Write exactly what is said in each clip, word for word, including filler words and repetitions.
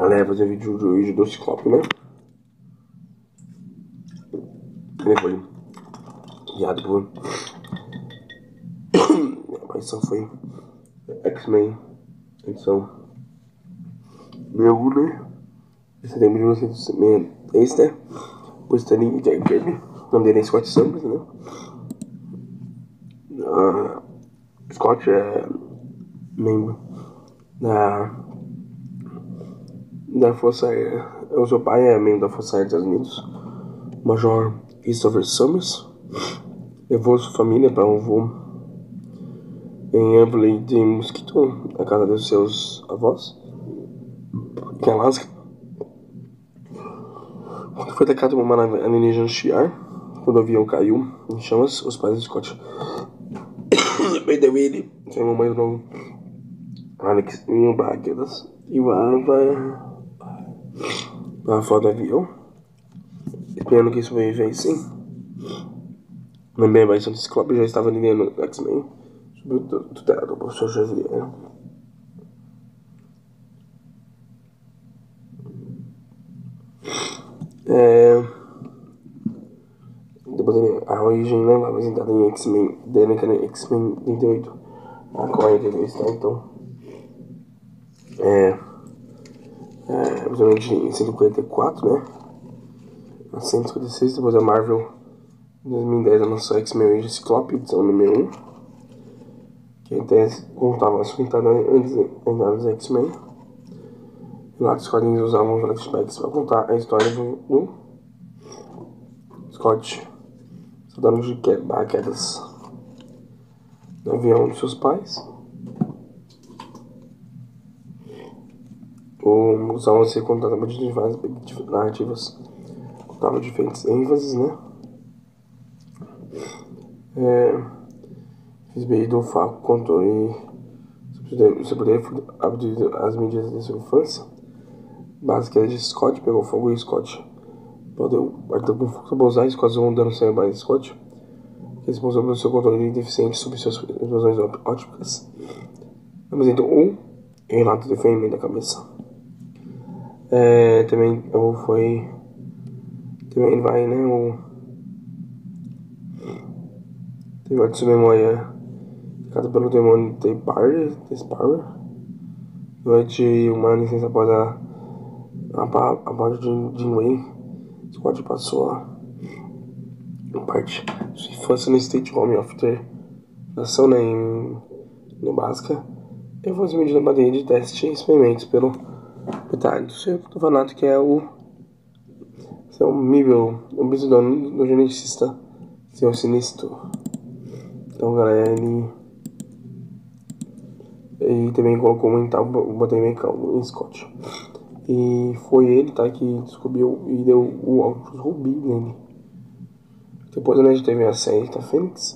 Galera, fazer vídeo de hoje do Ciclope, né? Ele foi guiado por... Minha aparição foi X-Men, edição mil um, né? De setembro de mil novecentos e sessenta e seis, né? O Stanley e Jack Kirby. O nome dele é Scott Summers, né? Uh, Scott é membro da... da Força Aérea. O seu pai é membro da Força Aérea dos Estados Unidos, Major Christopher Summers. Levou sua família para um voo em Everly de Mosquito, na casa dos seus avós, em Alaska. Quando foi atacado por uma nave alienígena Shi'ar, quando o avião caiu em chamas, os pais de Scott perderam ele, seu irmão mais novo, Alex, em paraquedas, e voaram para para fora do avião, esperando que sobrevivessem. Na minha versão do Ciclope já estava liderando o X-Men sob o tutela do professor Xavier. É... Depois ele, a origem, né, apresentada em X-Men, dele que era X-Men trinta e oito a quarenta e dois, tá? Então, é... é principalmente em cento e quarenta e quatro, né? A cento e cinquenta e seis, depois a Marvel, em dois mil e dez, lançou X-Men Origin Ciclope, edição número um, que até contava a sua entrada antes da entrada dos X-Men. Lá os quadrinhos usavam os flashbacks para contar a história do, do Scott, soldado de quedas no avião dos seus pais. O usavam ser contado a partir de várias narrativas, contava diferentes ênfases, né? É, fiz bem do Faco contou e seu poder foi abrir as mídias de sua infância. Básica era de Scott, pegou fogo e Scott perdeu com força Bozais, quase um dano cerebral de Scott, responsável pelo seu controle deficiente sobre suas explosões ópticas. Apresentou um relato de ferimento da cabeça. É, também ou foi também ele vai, né, o teve de sua memória ficada pelo demônio T-Power durante uma licença após a a, a parte de Janeway. Scott passou a parte de sua infância no State Home After nação, né, em Nebraska. E foi submetido na bateria de teste e experimentos pelo metade do seu orfanato, que é o seu Mibel, o bisdono do geneticista, seu Sinistro. Então, galera, ele ele também colocou um mental, botei em Scott. E foi ele, tá, que descobriu e deu o óculos Rubi nele. Depois a gente teve a série da Fênix.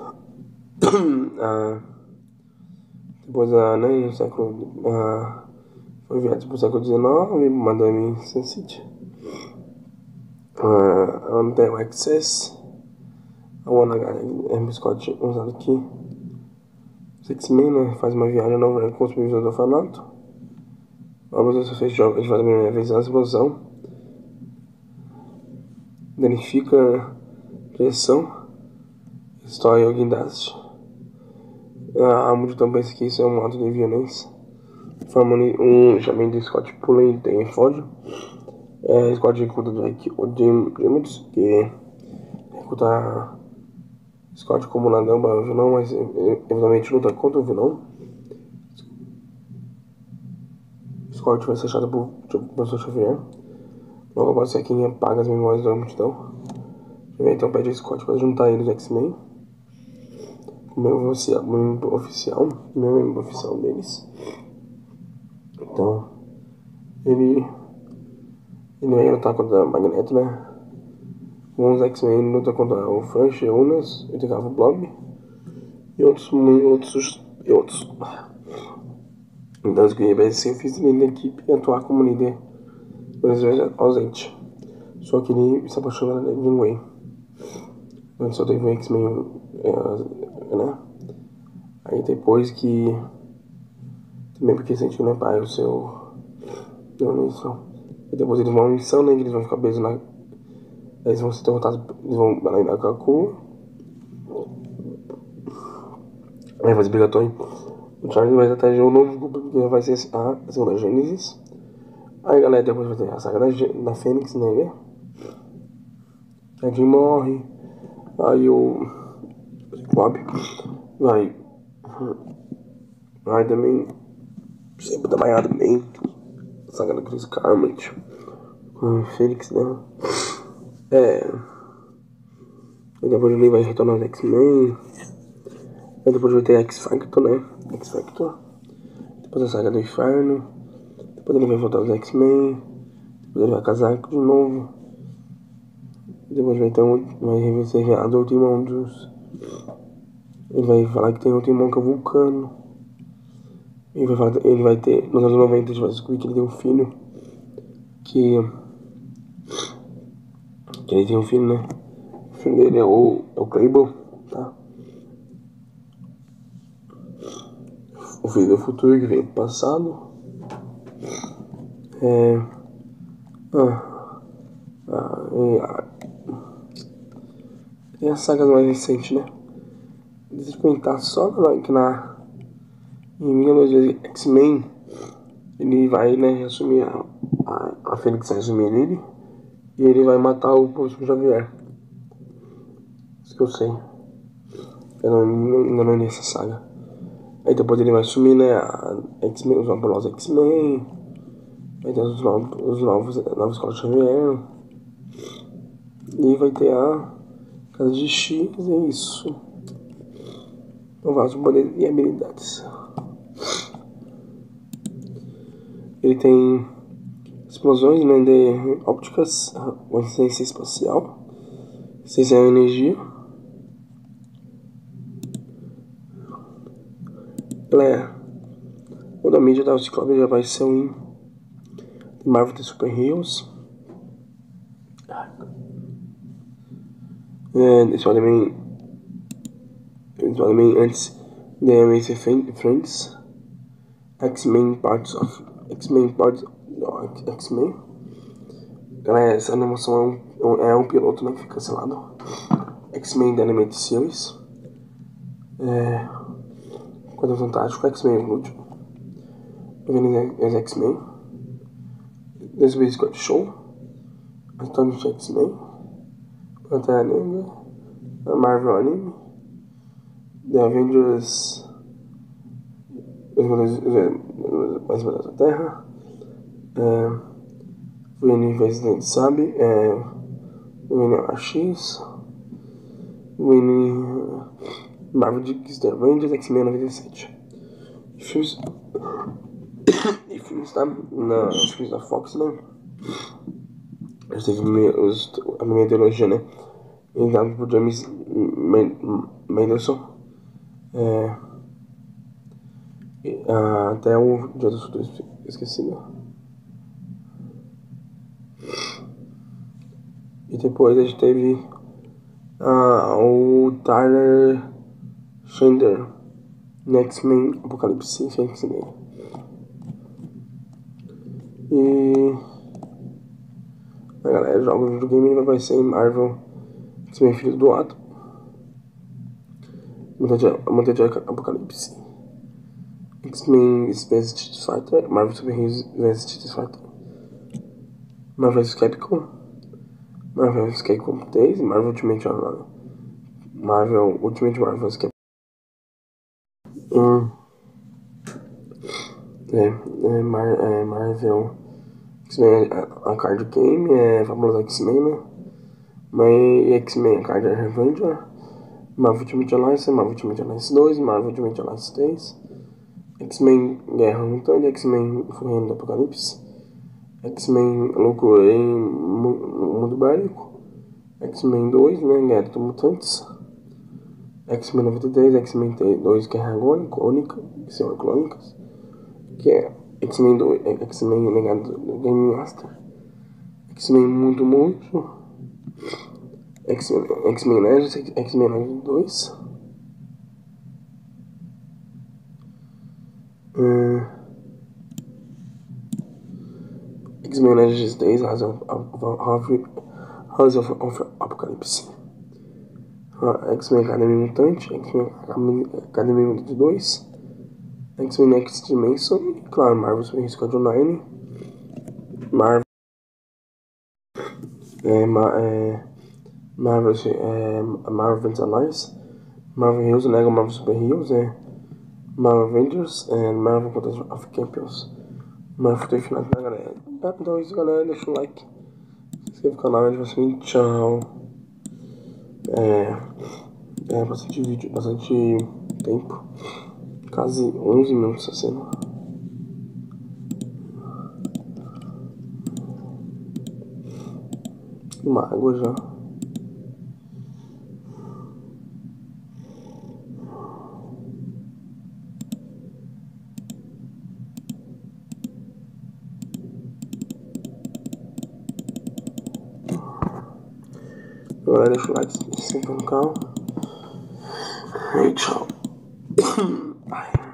ah, depois, a, né, no século... Ah, foi enviado para o século dezenove, Madame Sensit. Ah, a Untel Access. A One H Scott usado aqui. Os X-Men, né, faz uma viagem nova com os supervisores do orfanato. A mudança fez jogo de fazer a primeira vez a explosão. Danifica pressão. Destrói o guindaste. A multidão pensa que isso é um ato de violência. Forma um chamamento de Scott pula e tem foge. É, Scott recruta Jack o James, que recruta Scott como ladrão para o vilão, mas eventualmente luta contra o vilão. Scott vai ser achado por professor Xavier. Logo após ser quem apaga as memórias da multidão. Xavier então pede a Scott para juntar eles ao X-Men. O membro oficial, membro oficial, membro oficial deles. Então, ele ele vai lutar contra o Magneto, né? Com os X-Men luta contra o Flash, Unas, o Decavo Blob e outros, outros, e outros. Então, ele vai ser oficial da equipe e atuar como líder, mas ausente. Só que ele se apaixona de Janeway. Antes só teve um X-Men, é, né? Aí depois que... Também porque sente que não é pai, o seu... Não, não é isso não. E depois eles vão em missão, né? Eles vão ficar presos na... Eles vão ser derrotados, eles vão lá na Kaku. Aí vai explicar Tony. O Charlie vai estratégia um novo grupo que vai ser a segunda Gênesis. Aí galera, depois vai ter a saga da, da Fênix, né? A Jean morre. Aí o Bob vai. Vai também. Sempre trabalhado bem. Saga da Chris Carmody. Com o Fênix, né? É. Aí depois ele vai retornar aos X-Men. Aí depois vai ter X-Factor, né? X-Factor. Depois a saga do Inferno. Depois ele vai voltar aos X-Men. Depois ele vai casar de novo. Depois vai ter um. Vai ser revelado outro irmão dos. Ele vai falar que tem outro irmão que é o Vulcano. Ele vai, falar, ele vai ter. Nos anos noventa a gente vai descobrir que ele tem um filho. Que. Que ele tem um filho, né? O filho dele é o. É o Cable, tá? O filho do futuro que veio do passado. É. Ah. Ah. E a, e as sagas mais recentes, né? Deixa eu comentar só na, que na. Em mil e novecentos X-Men. Ele vai, né? Assumir a. A, a Fênix vai assumir ele. E ele vai matar o Professor Xavier. Isso que eu sei. Eu não, ainda não li essa saga. Aí depois ele vai assumir, né? A X-Men, os novos X-Men. Vai ter os novos, os novos, a nova escola Xavier. E vai ter a Casa de X, é isso. Então vários poderes e habilidades. Ele tem explosões, né? De ópticas, resistência espacial, resistência à energia. Ela é. O da mídia da Ciclope já vai ser um Marvel The Super Heroes. É, eles podem também. Eles podem também antes de Amazing Friends. X-Men Parts of. X-Men Parts. X-Men. Essa animação é um, é um piloto, né? Que fica cancelado. X-Men The Animated Series. É. Quadro Fantástico, X-Men Evolution. Os X-Men. The Suicide Squad Show. Atomic X-Men. Pantera Negra. A Marvel Anime. The Avengers. Os Mais Poderosos da Terra. É, o N Presidente sabe. É, o N X. O N Marvel Dicks The Avengers X-Men noventa e sete. E filmes. E filmes, tá? Na, os filmes da Fox, né? A gente teve os, a minha ideologia, né? Enviado por James Mendelsohn. É, uh, até o Dia dos Futuros Esquecido. E depois a gente teve uh, o Tyler Schindler, X-Men Apocalipse Fênix Negra. E a galera joga o videogame e vai aparecer em Marvel X-Men Filhos do Ato, Mutante Apocalipse, X-Men vs Street Fighter, Marvel Super Heroes vs Street Fighter, Marvel vs Capcom, Marvel vs Capcom três, Marvel Ultimate Online, Marvel Ultimate Marvel vs Capcom. Hum. É, é, Mar, é Marvel X-Men a, a card game, é Fabuloso X-Men, né? Mas X-Men a card Revenger, Marvel Ultimate Alliance, Marvel Ultimate Alliance dois, Marvel Ultimate Alliance três, X-Men Guerra Mutante, X-Men Furrendo do Apocalipse, X-Men Loucura em Mundo Bélico, X-Men dois, né? Guerra dos Mutantes, X-Men noventa e três, X-Men dois Guerra Clônica, que são clônicas, que é X-Men dois, X-Men Legado do Game Master, X-Men Muito Muito, X-Men Legends, X-Men Legends dois, hum, X-Men Legends Days, House of, House of, of Apocalypse. Uh, X-Men Academy Mutante, X-Men Academy Mutante dois, X-Men Next Dimension, e claro, Marvel Super Squadron nove, Marvel, é, ma, é, Marvel, é, Marvel Adventures Alliance, Marvel Heroes, Lego Marvel Super Heroes, é, Marvel Avengers, and Marvel Contest of Champions. Marvel tem final da galera. Então é isso, galera, deixa o like, se inscreve no canal, e assim, tchau. É, é bastante vídeo, bastante tempo, quase onze minutos essa cena. Uma água já. Agora deixa o like, se inscreve no canal. E tchau. Ai.